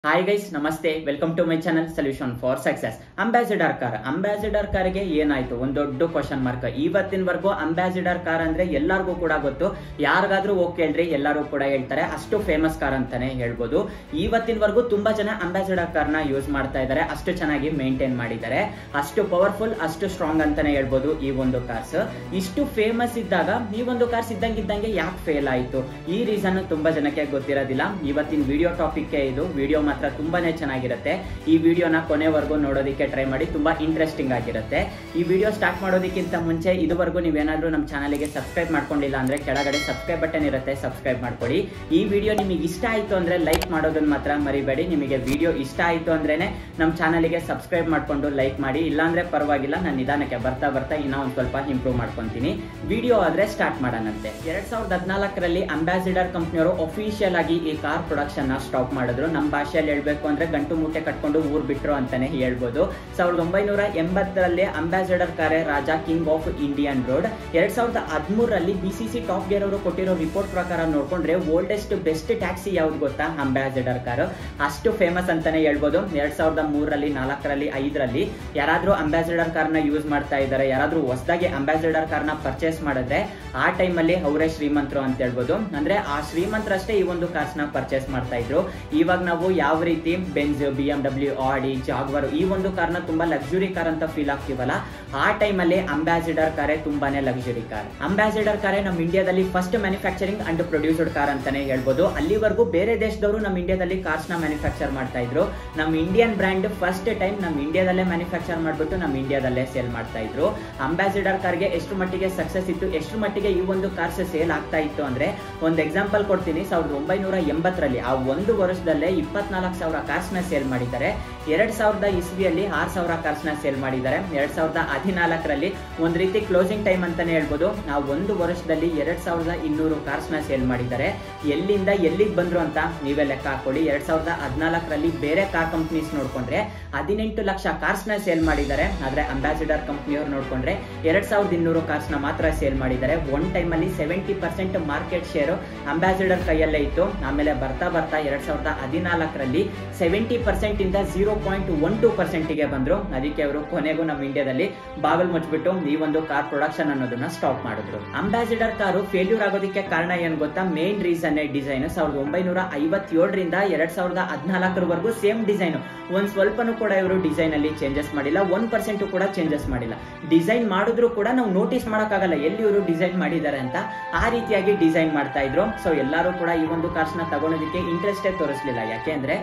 Hi guys, ನಮಸ್ತೆ. Welcome to my channel solution for success. Ambassador ಕಾರ್ಗೆ ಏನಾಯ್ತು? ಒಂದು ದೊಡ್ಡ ಕ್ವಶನ್ ಮಾರ್ಕ್. ಇವತ್ತಿನವರೆಗೂ ಅಂಬಾಸಿಡರ್ ಕಾರ್ ಅಂದ್ರೆ ಎಲ್ಲರಿಗೂ ಕೂಡ ಗೊತ್ತು. ಯಾರಿಗಾದ್ರೂ ಹೋಗಿ ಕೇಳ್ರಿ, ಎಲ್ಲರೂ ಕೂಡ ಹೇಳ್ತಾರೆ ಅಷ್ಟು ಫೇಮಸ್ ಕಾರ್ ಅಂತಾನೆ ಹೇಳ್ಬೋದು. ಇವತ್ತಿನವರೆಗೂ ತುಂಬಾ ಜನ ಅಂಬಾಸಿಡರ್ ಕಾರ್ನ ಯೂಸ್ ಮಾಡ್ತಾ ಇದ್ದಾರೆ. ಅಷ್ಟು ಚೆನ್ನಾಗಿ ಮೇಂಟೈನ್ ಮಾಡಿದ್ದಾರೆ, ಅಷ್ಟು ಪವರ್ಫುಲ್, ಅಷ್ಟು ಸ್ಟ್ರಾಂಗ್ ಅಂತಾನೆ ಹೇಳ್ಬೋದು ಈ ಒಂದು ಕಾರ್ಸ್. ಇಷ್ಟು ಫೇಮಸ್ ಇದ್ದಾಗ ಈ ಒಂದು ಕಾರ್ಸ್ ಇದ್ದಂಗೆ ಯಾಕೆ ಫೇಲ್ ಆಯ್ತು? ಈ ರೀಸನ್ ತುಂಬಾ ಜನಕ್ಕೆ ಗೊತ್ತಿರೋದಿಲ್ಲ. ಇವತ್ತಿನ ವಿಡಿಯೋ ಟಾಪಿಕ್ ಇದು. ವಿಡಿಯೋ ಮಾತ್ರ ತುಂಬಾನೇ ಚೆನ್ನಾಗಿರುತ್ತೆ. ಈ ವಿಡಿಯೋನ ಕೊನೆವರೆಗೂ ನೋಡೋದಕ್ಕೆ ಟ್ರೈ ಮಾಡಿ, ತುಂಬಾ ಇಂಟ್ರೆಸ್ಟಿಂಗ್ ಆಗಿರುತ್ತೆ. ಈ ವಿಡಿಯೋ ಸ್ಟಾರ್ಟ್ ಮಾಡೋದಕ್ಕಿಂತ ಮುಂಚೆ ಇದುವರೆಗೂ ನೀವೇನಾದ್ರೂ ನಮ್ಮ ಚಾನಲ್ಗೆ ಸಬ್ಸ್ಕ್ರೈಬ್ ಮಾಡ್ಕೊಂಡಿಲ್ಲ ಅಂದ್ರೆ ಕೆಳಗಡೆ ಸಬ್ಸ್ಕ್ರೈಬ್ ಬಟನ್ ಇರುತ್ತೆ, ಸಬ್ಸ್ಕ್ರೈಬ್ ಮಾಡ್ಕೊಳ್ಳಿ. ಈ ವಿಡಿಯೋ ನಿಮಗೆ ಇಷ್ಟ ಆಯ್ತು ಅಂದ್ರೆ ಲೈಕ್ ಮಾಡೋದನ್ನ ಮಾತ್ರ ಮರಿಬೇಡಿ. ನಿಮಗೆ ವಿಡಿಯೋ ಇಷ್ಟ ಆಯ್ತು ಅಂದ್ರೇನೆ ನಮ್ಮ ಚಾನಲ್ಗೆ ಸಬ್ಸ್ಕ್ರೈಬ್ ಮಾಡ್ಕೊಂಡು ಲೈಕ್ ಮಾಡಿ. ಇಲ್ಲಾಂದ್ರೆ ಪರವಾಗಿಲ್ಲ, ನಾನು ನಿಧಾನಕ್ಕೆ ಬರ್ತಾ ಇನ್ನೂ ಒಂದು ಸ್ವಲ್ಪ ಇಂಪ್ರೂವ್ ಮಾಡ್ಕೊಂತೀನಿ. ವಿಡಿಯೋ ಆದ್ರೆ ಸ್ಟಾರ್ಟ್ ಮಾಡೋಣಂತೆ. 2014ರಲ್ಲಿ ಅಂಬಾಸಿಡರ್ ಕಂಪ್ನಿಯವರು ಅಫಿಷಿಯಲ್ ಆಗಿ ಈ ಕಾರ್ ಪ್ರೊಡಕ್ಷನ್ ನ ಸ್ಟಾಪ್ ಮಾಡಿದ್ರು. ನಮ್ಮ ಭಾಷೆಯಲ್ಲಿ ಹೇಳ್ಬೇಕು ಅಂದ್ರೆ ಗಂಟು ಮೂಟೆ ಕಟ್ಕೊಂಡು ಊರ್ ಬಿಟ್ರು ಅಂತಾನೆ ಹೇಳ್ಬೋದು. 1980ರಲ್ಲಿ ಅಂಬಾಸಿಡರ್ ಕಾರೇ ರಾಜ, ಕಿಂಗ್ ಆಫ್ ಇಂಡಿಯನ್ ರೋಡ್. 2013ರಲ್ಲಿ BCC ಟಾಪ್ ಗೇರ್ ಅವರು ಕೊಟ್ಟಿರೋ ರಿಪೋರ್ಟ್ ಪ್ರಕಾರ ನೋಡ್ಕೊಂಡ್ರೆ ಓಲ್ಡೆಸ್ಟ್ ಬೆಸ್ಟ್ ಟ್ಯಾಕ್ಸಿ ಯಾವ್ದು ಗೊತ್ತಾ? Ambassador car. ಅಷ್ಟು ಫೇಮಸ್ ಅಂತಾನೆ ಹೇಳ್ಬೋದು. 2003ರಲ್ಲಿ 4ರಲ್ಲಿ 5ರಲ್ಲಿ ಯಾರಾದ್ರೂ ಅಂಬಾಸಿಡರ್ ಕಾರ್ನ ಯೂಸ್ ಮಾಡ್ತಾ ಇದ್ದಾರೆ, ಯಾರಾದ್ರೂ ಹೊಸದಾಗಿ ಅಂಬಾಸಿಡರ್ ಕಾರ್ನ ಪರ್ಚೇಸ್ ಮಾಡಿದ್ರೆ ಆ ಟೈಮಲ್ಲಿ ಅವರೇ ಶ್ರೀಮಂತರು ಅಂತ ಹೇಳ್ಬೋದು. ಅಂದ್ರೆ ಆ ಶ್ರೀಮಂತರಷ್ಟೇ ಈ ಒಂದು ಕಾರ್ಸ್ ನ ಪರ್ಚೇಸ್ ಮಾಡ್ತಾ ಇದ್ರು. ಇವಾಗ ನಾವು ಯಾವ ರೀತಿ ಬೆಂಜ್, BMW, ಆಡಿ, ಜಾಗ್ವಾರ್ ಈ ಒಂದು ಕಾರ್ನ ತುಂಬಾ ಲಕ್ಸುರಿ ಕಾರ್ ಅಂತ ಫೀಲ್ ಆಗ್ತೀವಲ್ಲ, ಆ ಟೈಮಲ್ಲಿ ಅಂಬಾಸಿಡರ್ ಕಾರೇ ತುಂಬಾನೇ ಲಕ್ಸುರಿ ಕಾರ್. ಅಂಬಾಸಿಡರ್ ಕಾರೇ ನಮ್ಮ ಇಂಡಿಯಾದಲ್ಲಿ first manufacturing and produced car ಅಂತಾನೆ ಹೇಳ್ಬೋದು. ಅಲ್ಲಿವರೆಗೂ ಬೇರೆ ದೇಶದವರು ನಮ್ಮ ಇಂಡಿಯಾದಲ್ಲಿ ಕಾರ್ಸ್ ನ ಮ್ಯಾನುಫ್ಯಾಕ್ಚರ್ ಮಾಡ್ತಾ ಇದ್ರು. ನಮ್ಮ ಇಂಡಿಯನ್ ಬ್ರ್ಯಾಂಡ್ ಫಸ್ಟ್ ಟೈಮ್ ನಮ್ಮ ಇಂಡಿಯಾದಲ್ಲೇ ಮ್ಯಾನುಫ್ಯಾಕ್ಚರ್ ಮಾಡ್ಬಿಟ್ಟು ನಮ್ಮ ಇಂಡಿಯಾದಲ್ಲೇ ಸೇಲ್ ಮಾಡ್ತಾ ಇದ್ರು. ಅಂಬಾಸಿಡರ್ ಕಾರ್ಗೆ ಎಷ್ಟು ಮಟ್ಟಿಗೆ ಸಕ್ಸಸ್ ಇತ್ತು, ಎಷ್ಟು ಮಟ್ಟಿಗೆ ಈ ಒಂದು ಕಾರ್ಸ್ ಸೇಲ್ ಆಗ್ತಾ ಇತ್ತು ಅಂದ್ರೆ ಒಂದು ಎಕ್ಸಾಂಪಲ್ ಕೊಡ್ತೀನಿ. 1980ರಲ್ಲಿ ಆ ಒಂದು ವರ್ಷದಲ್ಲೇ 24,000 ಕಾರ್ಸ್ ನ ಸೇಲ್ ಮಾಡಿದ್ದಾರೆ. 2000 ಇಸ್ವಿಯಲ್ಲಿ 6,000 ಕಾರ್ಸ್ ನ ಸೇಲ್ ಮಾಡಿದ್ದಾರೆ. 2014ರಲ್ಲಿ ಒಂದ್ ರೀತಿ ಕ್ಲೋಸಿಂಗ್ ಟೈಮ್ ಅಂತಾನೆ ಹೇಳ್ಬೋದು. ಆ ಒಂದು ವರ್ಷದಲ್ಲಿ 2200 ಕಾರ್ಸ್ ನ ಸೇಲ್ ಮಾಡಿದ್ದಾರೆ. ಎಲ್ಲಿಂದ ಎಲ್ಲಿಗೆ ಬಂದ್ರು ಅಂತ ನೀವೇ ಲೆಕ್ಕ ಹಾಕೊಳ್ಳಿ. 2014ರಲ್ಲಿ ಬೇರೆ ಕಾರ್ ಕಂಪ್ನೀಸ್ ನೋಡ್ಕೊಂಡ್ರೆ 18 ಲಕ್ಷ ಕಾರ್ಸ್ ನ ಸೇಲ್ ಮಾಡಿದ್ದಾರೆ. ಆದ್ರೆ ಅಂಬಾಸಿಡರ್ ಕಂಪ್ನಿಯವ್ರು ನೋಡ್ಕೊಂಡ್ರೆ 2200 ಕಾರ್ಸ್ ನ ಮಾತ್ರ ಸೇಲ್ ಮಾಡಿದ್ದಾರೆ. ಒನ್ ಟೈಮ್ ಅಲ್ಲಿ 70% ಮಾರ್ಕೆಟ್ ಶೇರ್ ಅಂಬಾಸಿಡರ್ ಕೈಯಲ್ಲೇ ಇತ್ತು. ಆಮೇಲೆ ಬರ್ತಾ 2014ರಲ್ಲಿ 70% ಇಂದ 0.12% ಗೆ ಬಂದ್ರು. ಅದಕ್ಕೆ ಅವರು ಕೊನೆಗೂ ನಮ್ಮ ಇಂಡಿಯಾದಲ್ಲಿ ಬಾಗಲ್ ಮುಚ್ಚಿಬಿಟ್ಟು ಈ ಒಂದು ಕಾರ್ ಪ್ರೊಡಕ್ಷನ್ ಅನ್ನೋದನ್ನ ಸ್ಟಾಪ್ ಮಾಡಿದ್ರು. ಅಂಬಾಸಿಡರ್ ಕಾರು ಫೇಲ್ಯೂರ್ ಆಗೋದಕ್ಕೆ ಕಾರಣ ಏನ್ ಗೊತ್ತಾ? Main reason design. 1957ರಿಂದ 2014ರವರೆಗೂ ಸೇಮ್ ಡಿಸೈನ್. ಒಂದ್ ಸ್ವಲ್ಪನೂ ಕೂಡ ಇವರು ಡಿಸೈನ್ ಅಲ್ಲಿ ಚೇಂಜಸ್ ಮಾಡಿಲ್ಲ. 1% ಕೂಡ ಚೇಂಜಸ್ ಮಾಡಿಲ್ಲ. ಡಿಸೈನ್ ಮಾಡಿದ್ರು ಕೂಡ ನಾವು ನೋಟಿಸ್ ಮಾಡಕ್ಕಾಗಲ್ಲ ಎಲ್ಲಿ ಇವರು ಡಿಸೈನ್ ಮಾಡಿದ್ದಾರೆ ಅಂತ. ಆ ರೀತಿಯಾಗಿ ಡಿಸೈನ್ ಮಾಡ್ತಾ ಇದ್ರು. ಸೊ ಎಲ್ಲರೂ ಕೂಡ ಈ ಒಂದು ಕಾರ್ಸ್ ನ ತಗೊಳೋದಕ್ಕೆ ಇಂಟ್ರೆಸ್ಟೇ ತೋರಿಸಲಿಲ್ಲ. ಯಾಕೆಂದ್ರೆ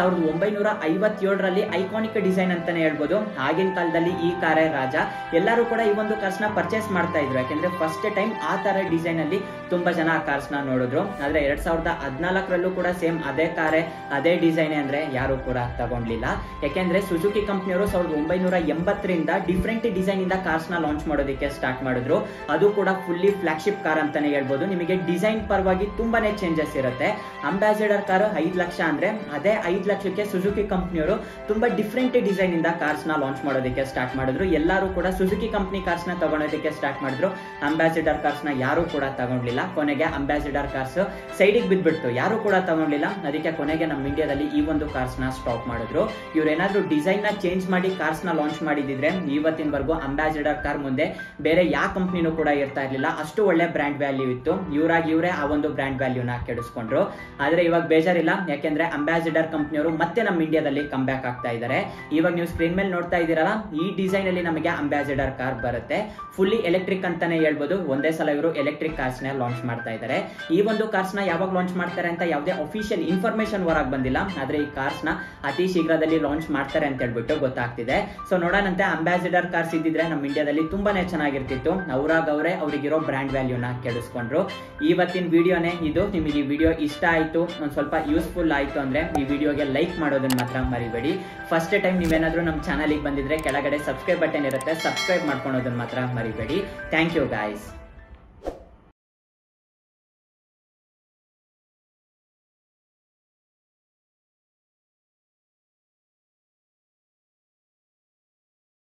1957ರಲ್ಲಿ ಐಕಾನಿಕ್ ಡಿಸೈನ್ ಅಂತಾನೆ ಹೇಳ್ಬೋದು. ಆಗಿನ ಕಾಲದಲ್ಲಿ ಈ ಕಾರೇ ರಾಜ. ಎಲ್ಲರೂ ಕೂಡ ಈ ಒಂದು ಕಾರ್ಸ್ ನ ಪರ್ಚೇಸ್ ಮಾಡ್ತಾ ಇದ್ರು. ಯಾಕೆಂದ್ರೆ ಫಸ್ಟ್ ಟೈಮ್ ಆ ತರ ಡಿಸೈನ್ ಅಲ್ಲಿ ತುಂಬಾ ಜನ ಆ ಕಾರ್ಸ್ ನ ನೋಡಿದ್ರು. ಆದ್ರೆ 2014ರಲ್ಲೂ ಕೂಡ ಸೇಮ್ ಅದೇ ಕಾರೇ, ಅದೇ ಡಿಸೈನ್ ಅಂದ್ರೆ ಯಾರು ಕೂಡ ತಗೊಂಡ್ಲಿಲ್ಲ. ಯಾಕೆಂದ್ರೆ ಸುಜುಕಿ ಕಂಪ್ನಿಯವರು 1980ರಿಂದ ಡಿಫ್ರೆಂಟ್ ಡಿಸೈನ್ ಇಂದ ಕಾರ್ಸ್ ನ ಲಾಂಚ್ ಮಾಡೋದಕ್ಕೆ ಸ್ಟಾರ್ಟ್ ಮಾಡಿದ್ರು. ಅದು ಕೂಡ ಫುಲ್ಲಿ ಫ್ಲಾಗ್ಶಿಪ್ ಕಾರ್ ಅಂತಾನೆ ಹೇಳ್ಬೋದು. ನಿಮಗೆ ಡಿಸೈನ್ ಪರವಾಗಿ ತುಂಬಾನೇ ಚೇಂಜಸ್ ಇರುತ್ತೆ. ಅಂಬಾಸಿಡರ್ ಕಾರ್ 5 ಲಕ್ಷ ಅಂದ್ರೆ ಅದೇ 5 ಲಕ್ಷಕ್ಕೆ ಸುಜುಕಿ ಕಂಪ್ನಿಯವರು ತುಂಬಾ ಡಿಫ್ರೆಂಟ್ ಡಿಸೈನ್ ಇಂದ ಕಾರ್ಸ್ ನ ಲಾಂಚ್ ಮಾಡೋದಕ್ಕೆ ಸ್ಟಾರ್ಟ್ ಮಾಡಿದ್ರು. ಎಲ್ಲರೂ ಕೂಡ ಸುಜುಕಿ ಕಂಪ್ನಿ ಕಾರ್ಸ್ ನ ತಗೊಳೋದಕ್ಕೆ ಸ್ಟಾರ್ಟ್ ಮಾಡಿದ್ರು. ಅಂಬಾಸಿಡರ್ ಕಾರ್ಸ್ ನ ಯಾರು ಕೂಡ ತಗೊಂಡ್ಲಿಲ್ಲ. ಕೊನೆಗೆ ಅಂಬಾಸಿಡರ್ ಕಾರ್ಸ್ ಸೈಡಿಗೆ ಬಿದ್ಬಿಡ್ತು, ಯಾರು ಕೂಡ ತಗೊಂಡ್ಲಿಲ್ಲ. ಅದಕ್ಕೆ ಕೊನೆಗೆ ನಮ್ಮ ಇಂಡಿಯಾದಲ್ಲಿ ಈ ಒಂದು ಕಾರ್ಸ್ ನ ಸ್ಟಾಪ್ ಮಾಡಿದ್ರು. ಇವ್ರೇನಾದ್ರೂ ಡಿಸೈನ್ ನ ಚೇಂಜ್ ಮಾಡಿ ಕಾರ್ಸ್ ನ ಲಾಂಚ್ ಮಾಡಿದಿದ್ರೆ ಇವತ್ತಿನವರೆಗೂ ಅಂಬಾಸಿಡರ್ ಕಾರ್ ಮುಂದೆ ಬೇರೆ ಯಾವ ಕಂಪ್ನಿನೂ ಕೂಡ ಇರ್ತಾ ಇರ್ಲಿಲ್ಲ. ಅಷ್ಟು ಒಳ್ಳೆ ಬ್ರ್ಯಾಂಡ್ ವ್ಯಾಲ್ಯೂ ಇತ್ತು. ಇವರೇ ಆ ಒಂದು ಬ್ರ್ಯಾಂಡ್ ವ್ಯಾಲ್ಯೂನ ಕೆಡಿಸ್ಕೊಂಡ್ರು. ಆದ್ರೆ ಇವಾಗ ಬೇಜಾರಿಲ್ಲ, ಯಾಕೆಂದ್ರೆ ಅಂಬಾಸಿಡರ್ ಕಂಪ್ನಿಯವರು ಮತ್ತೆ ನಮ್ಮ ಇಂಡಿಯಾದಲ್ಲಿ ಕಮ್ ಬ್ಯಾಕ್ ಆಗ್ತಾ ಇದ್ದಾರೆ. ಇವಾಗ ನೀವು ಸ್ಕ್ರೀನ್ ಮೇಲೆ ನೋಡ್ತಾ ಇದ್ದೀರಲ್ಲ, ಈ ಡಿಸೈನ್ ಅಲ್ಲಿ ನಮಗೆ ಅಂಬಾಸಿಡರ್ ಕಾರ್ ಬರುತ್ತೆ. ಫುಲ್ಲಿ ಎಲೆಕ್ಟ್ರಿಕ್ ಅಂತಾನೆ ಹೇಳ್ಬೋದು. ಒಂದೇ ಸಲ ಇವರು ಎಲೆಕ್ಟ್ರಿಕ್ ಕಾರ್ಸ್ ನ ಲಾಂಚ್ ಮಾಡ್ತಾ ಇದ್ದಾರೆ. ಈ ಒಂದು ಕಾರ್ಸ್ ನ ಯಾವಾಗ ಲಾಂಚ್ ಮಾಡ್ತಾರೆ ಅಂತ ಯಾವುದೇ ಅಫಿಷಿಯಲ್ ಇನ್ಫಾರ್ಮೇಶನ್ ಹೊರಗೆ ಬಂದಿಲ್ಲ. ಆದ್ರೆ ಈ ಕಾರ್ಸ್ ನ ಅತಿ ಶೀಘ್ರದಲ್ಲಿ ಲಾಂಚ್ ಮಾಡ್ತಾರೆ ಅಂತ ಹೇಳ್ಬಿಟ್ಟು ಗೊತ್ತಾಗ್ತಿದೆ. ಸೊ ನೋಡೋಣಂತೆ. ಅಂಬಾಸಿಡರ್ ಕಾರ್ಸ್ ಇದ್ದಿದ್ರೆ ನಮ್ಮ ಇಂಡಿಯಾದಲ್ಲಿ ತುಂಬಾನೇ ಚೆನ್ನಾಗಿರ್ತಿತ್ತು. ಅವ್ರಿಗಿರೋ ಬ್ರ್ಯಾಂಡ್ ವ್ಯಾಲ್ಯೂನ ಕೆಡಿಸ್ಕೊಂಡ್ರು. ಇವತ್ತಿನ ವಿಡಿಯೋನೇ ಇದು. ನಿಮಗೆ ಈ ವಿಡಿಯೋ ಇಷ್ಟ ಆಯ್ತು, ಒಂದ್ ಸ್ವಲ್ಪ ಯೂಸ್ಫುಲ್ ಆಯ್ತು ಅಂದ್ರೆ ಈ ವಿಡಿಯೋಗೆ ಲೈಕ್ ಮಾಡೋದನ್ನ ಮಾತ್ರ ಮರಿಬೇಡಿ. ಫಸ್ಟ್ ಟೈಮ್ ನೀವೇನಾದ್ರೂ ನಮ್ಮ ಚಾನಲ್ಗೆ ಬಂದಿದ್ರೆ ಕೆಳಗಡೆ ಸಬ್ಸ್ಕ್ರೈಬ್ ಬಟನ್ ಇರುತ್ತೆ, ಸಬ್ಸ್ಕ್ರೈಬ್ ಮಾಡ್ಕೊಳೋದನ್ನ ಮಾತ್ರ ಮರಿಬೇಡಿ. Thank you guys.